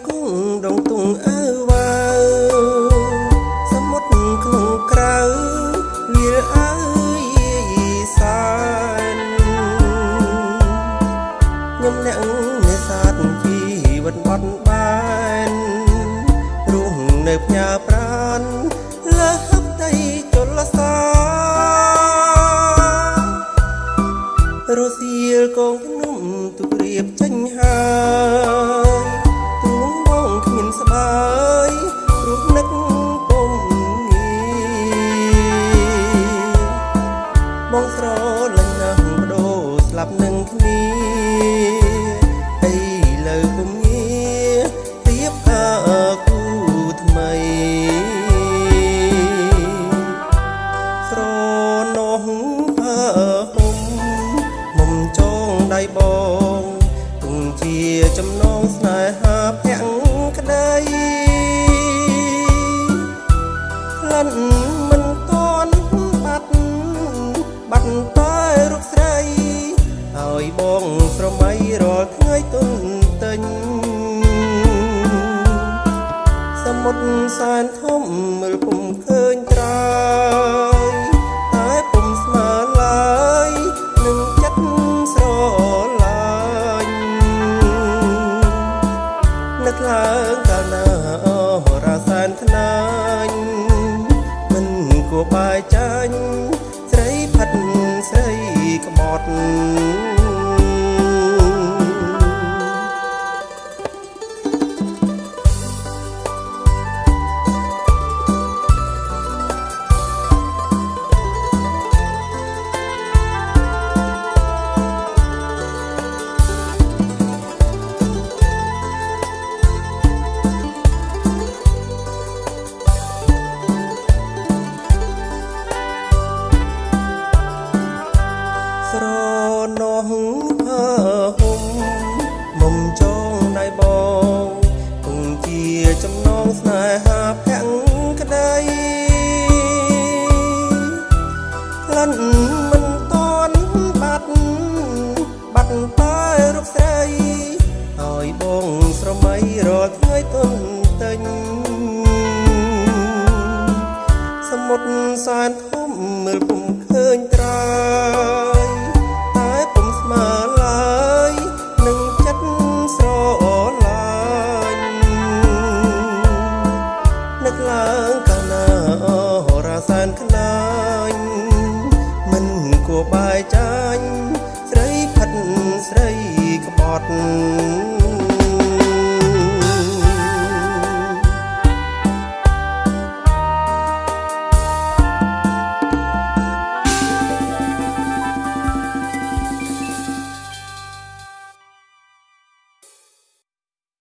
គង់ដងទុងអើវ៉ាសមុទ្រក្នុងក្រៅវាលអើយសានខ្ញុំអ្នកនេសាទជីវិតបត់បានរស់នៅផ្ញើប្រានលើហឹបដីជលសារសៀលកងភ្នំទុរៀបចេញហើយទ្រូងបងគ្មានស្បាយព្រោះនឹកពុំងារបងស្រលាញ់ណាស់បដូរស្លាប់នឹងគ្នាអីលើពុំងារទៀបអើគូថ្មីស្រនោះអើមុំចងដៃបងគង់ជាចំណងស្នេហាភក្តីក្លិនមិនតន់បាត់តែរូបស្រីហើយបងស្រមៃរាល់ថ្ងៃទុនទិញសមុទ្រសែនធំមើលពុំឃើញត្រើយតែពុំស្មើឡើយនឹងចិត្តស្រឡាញ់នឹកឡើងកាលណាអូរាសែនថ្នាញ់មិនគួរបាយចាញ់ស្រីផាត់ស្រីក្បត់ស្រនោះអើហុំមុំចងដៃបងគង់ជាចំណងស្នេហាភក្តីក្លិនមិនតន់បាត់តែរូបស្រីហើយបងស្រមៃរាល់ថ្ងៃទុនទិញសមុទ្រសែនធំមើលពុំឃើញត្រើយតែពុំស្មើឡើយនឹងចិត្តស្រឡាញ់នឹកឡើងកាលណាអូរាសែនខ្នាញ់មិនគួរបាយចាញ់ស្រីផាត់ស្រីក្បត់